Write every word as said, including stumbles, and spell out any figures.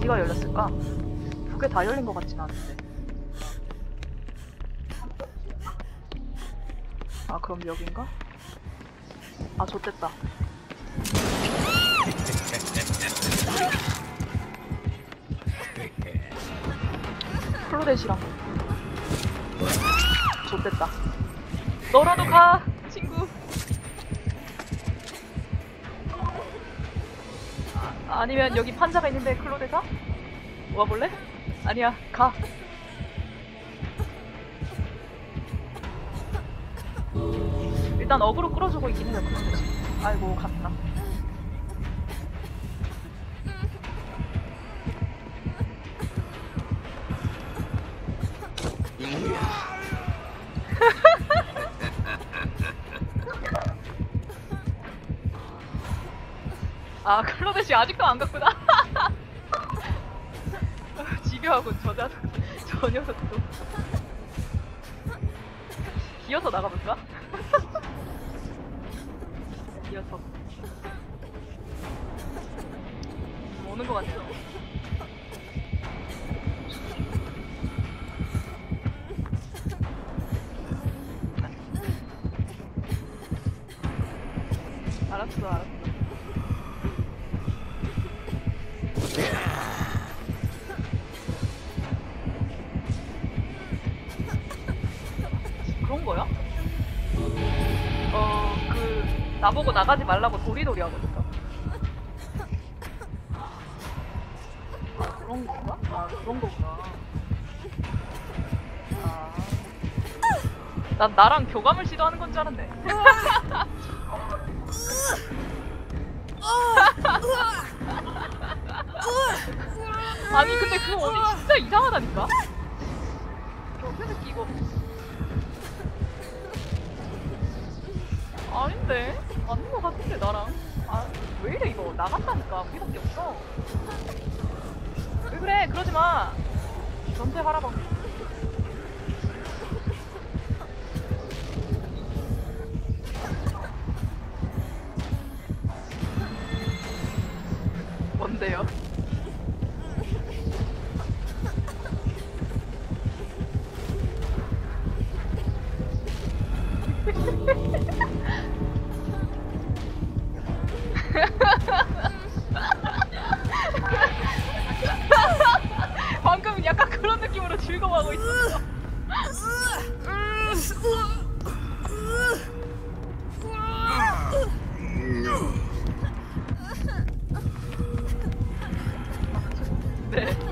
어디가 열렸을까? 두 개 다 열린 것 같진 않은데. 아 그럼 여긴가? 아 좆됐다. 클로댓이랑 좆됐다. 너라도 가 친구. 아, 아니면 여기 판자가 있는데 클로데사? 와볼래? 아니야 가. 일단 어그로 끌어주고 있긴 해요 클로데시. 아이고 갔다. 아 클로데시 아직도 안 갔구나. 집요하군 저 자, 저 녀석도. 기어서 나가볼까? 기어서 오는 것 같아. 알았어 알았어. 그런 거야? 어, 그 나보고 나가지 말라고 도리도리 하거든요. 아, 그런 건가? 아, 그런 거구나. 아, 난 나랑 교감을 시도하는 건 줄 알았네. 아니 근데 그 원이 진짜 이상하다니까? 경계 새끼 이거 아닌데? 맞는 거 같은데 나랑. 아 왜 이래 이거. 나간다니까. 우리밖에 없어. 왜 그래 그러지마. 전체 하라방. 뭔데요? 방금 약간 그런 느낌으로 즐거워하고 있었어. 네.